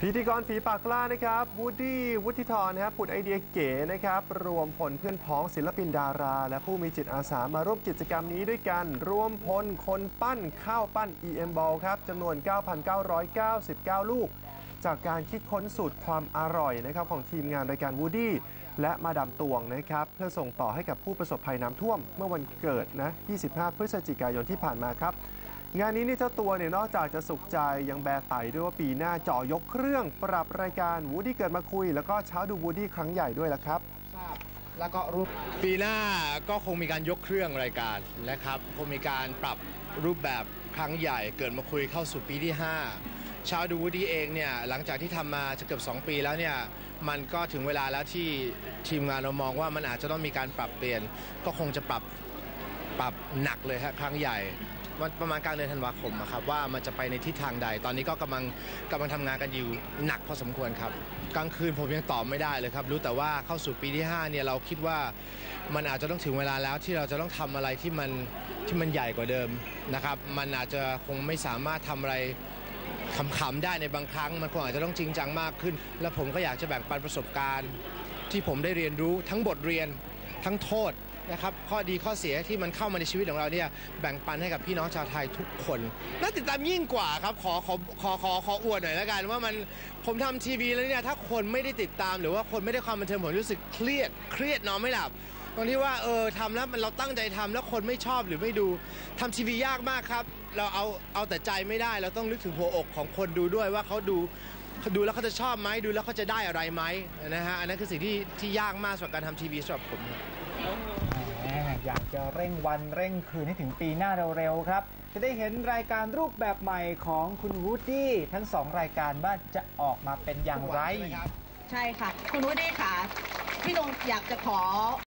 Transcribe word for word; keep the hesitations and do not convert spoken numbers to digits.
พิธีกรฝีปากกล้านะครับวูดดี้วุฒิธรนะครับผุดไอเดียเก๋นะครับรวมพลเพื่อนพ้องศิลปินดารา และผู้มีจิตอาสามาร่วมกิจกรรมนี้ด้วยกันรวมพลคนปั้นข้าวปั้น อี เอ็ม Ball ครับจำนวน เก้าพันเก้าร้อยเก้าสิบเก้า ลูกจากการคิดค้นสูตรความอร่อยนะครับของทีมงานรายการวูดดี้และมาดามตวงนะครับเพื่อส่งต่อให้กับผู้ประสบภัยน้ำท่วมเมื่อวันเกิดนะยี่สิบห้าพฤศจิกายนที่ผ่านมาครับงานนี้นี่เจ้าตัวเนี่ยนอกจากจะสุขใจยังแบร์ไต่ด้วยว่าปีหน้าเจาะยกเครื่องปรับรายการวูดดี้เกิดมาคุยแล้วก็เช้าดูวูดดี้ครั้งใหญ่ด้วยละครับแล้วก็รูปปีหน้าก็คงมีการยกเครื่องรายการนะครับคงมีการปรับรูปแบบครั้งใหญ่เกิดมาคุยเข้าสู่ปีที่ห้าเช้าดูวูดดี้เองเนี่ยหลังจากที่ทำมาจะเกือบสองปีแล้วเนี่ยมันก็ถึงเวลาแล้วที่ทีมงานเรามองว่ามันอาจจะต้องมีการปรับเปลี่ยนก็คงจะปรับปรับหนักเลยครับครั้งใหญ่ประมาณกลางเดือนธันวาคมครับว่ามันจะไปในทิศทางใดตอนนี้ก็กำลังกำลังทำงานกันอยู่หนักพอสมควรครับกลางคืนผมยังตอบไม่ได้เลยครับรู้แต่ว่าเข้าสู่ปีที่ห้าเนี่ยเราคิดว่ามันอาจจะต้องถึงเวลาแล้วที่เราจะต้องทำอะไรที่มันที่มันใหญ่กว่าเดิมนะครับมันอาจจะคงไม่สามารถทำอะไรขำๆได้ในบางครั้งมันคงอาจจะต้องจริงจังมากขึ้นและผมก็อยากจะแบ่งปันประสบการณ์ที่ผมได้เรียนรู้ทั้งบทเรียนทั้งโทษนะครับข้อดีข้อเสียที่มันเข้ามาในชีวิตของเราเนี่ยแบ่งปันให้กับพี่น้องชาวไทยทุกคนน่าติดตามยิ่งกว่าครับขอขอขอขอขออวดหน่อยแล้วกันว่ามันผมทำทีวีแล้วเนี่ยถ้าคนไม่ได้ติดตามหรือว่าคนไม่ได้ความบันเทิงผมรู้สึกเครียดเครียดนอนไม่หลับตรงที่ว่าเออทำแล้วมันเราตั้งใจทำแล้วคนไม่ชอบหรือไม่ดูทำทีวียากมากครับเราเอาเอาแต่ใจไม่ได้เราต้องนึกถึงหัวอกของคนดูด้วยว่าเขาดูดูแล้วเขาจะชอบไหมดูแล้วเขาจะได้อะไรไหมนะฮะอันนั้นคือสิ่งที่ที่ยากมากสำหรับการทำทีวีสำหรับผมอยากจะเร่งวันเร่งคืนให้ถึงปีหน้าเร็วๆครับจะได้เห็นรายการรูปแบบใหม่ของคุณวูดดี้ทั้งสองรายการว่าจะออกมาเป็นอย่างไรใช่ค่ะคุณวูดดี้ค่ะพี่นงอยากจะขอ